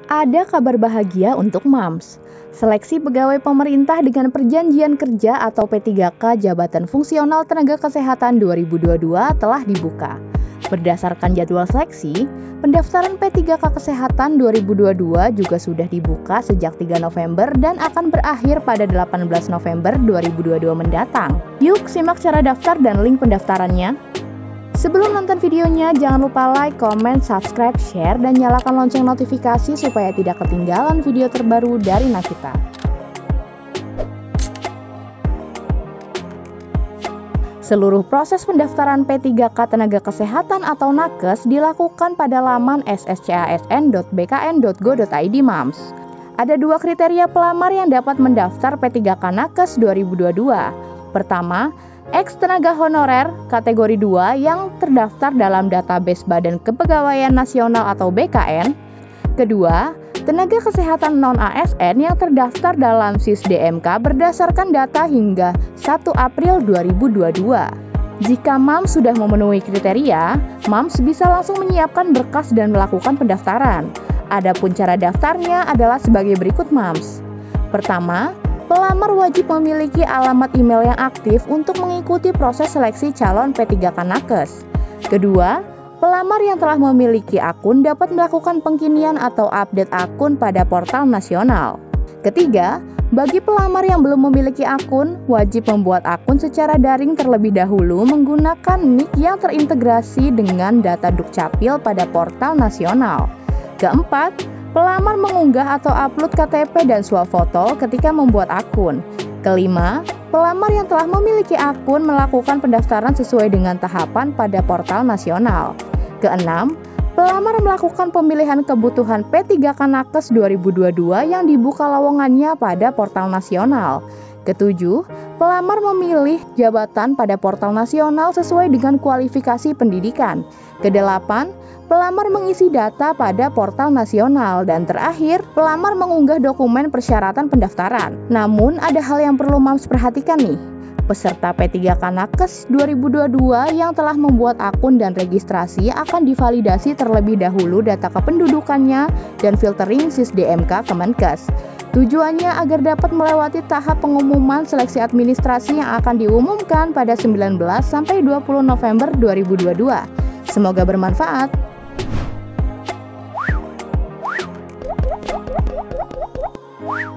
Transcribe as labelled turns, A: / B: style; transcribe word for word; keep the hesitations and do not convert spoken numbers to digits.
A: Ada kabar bahagia untuk Mams. Seleksi pegawai pemerintah dengan perjanjian kerja atau P tiga K Jabatan Fungsional Tenaga Kesehatan dua ribu dua puluh dua telah dibuka. Berdasarkan jadwal seleksi, pendaftaran P tiga K Kesehatan dua ribu dua puluh dua juga sudah dibuka sejak tiga November dan akan berakhir pada delapan belas November dua ribu dua puluh dua mendatang. Yuk simak cara daftar dan link pendaftarannya. Sebelum nonton videonya, jangan lupa like, comment, subscribe, share, dan nyalakan lonceng notifikasi supaya tidak ketinggalan video terbaru dari Nakita. Seluruh proses pendaftaran P tiga K Tenaga Kesehatan atau Nakes dilakukan pada laman s s c a s n dot b k n dot go dot i d Mams. Ada dua kriteria pelamar yang dapat mendaftar P tiga K Nakes dua ribu dua puluh dua. Pertama, ex tenaga honorer kategori dua yang terdaftar dalam database Badan Kepegawaian Nasional atau B K N. Kedua, tenaga kesehatan non-A S N yang terdaftar dalam S I S D M K berdasarkan data hingga satu April dua ribu dua puluh dua. Jika Mams sudah memenuhi kriteria, Mams bisa langsung menyiapkan berkas dan melakukan pendaftaran. Adapun cara daftarnya adalah sebagai berikut Mams. Pertama, pelamar wajib memiliki alamat email yang aktif untuk mengikuti proses seleksi calon P tiga K Nakes. Kedua, pelamar yang telah memiliki akun dapat melakukan pengkinian atau update akun pada portal nasional. Ketiga, bagi pelamar yang belum memiliki akun, wajib membuat akun secara daring terlebih dahulu menggunakan nik yang terintegrasi dengan data Dukcapil pada portal nasional. Keempat, pelamar mengunggah atau upload K T P dan swafoto ketika membuat akun. Kelima, pelamar yang telah memiliki akun melakukan pendaftaran sesuai dengan tahapan pada portal nasional. Keenam, pelamar melakukan pemilihan kebutuhan P tiga K Nakes dua ribu dua puluh dua yang dibuka lowongannya pada portal nasional. Ketujuh, pelamar memilih jabatan pada portal nasional sesuai dengan kualifikasi pendidikan. Kedelapan, pelamar mengisi data pada portal nasional. Dan terakhir, pelamar mengunggah dokumen persyaratan pendaftaran. Namun, ada hal yang perlu Mams perhatikan nih. Peserta P tiga K Nakes dua ribu dua puluh dua yang telah membuat akun dan registrasi akan divalidasi terlebih dahulu data kependudukannya dan filtering S I S D M K Kemenkes. Tujuannya agar dapat melewati tahap pengumuman seleksi administrasi yang akan diumumkan pada sembilan belas sampai dua puluh November dua ribu dua puluh dua. Semoga bermanfaat.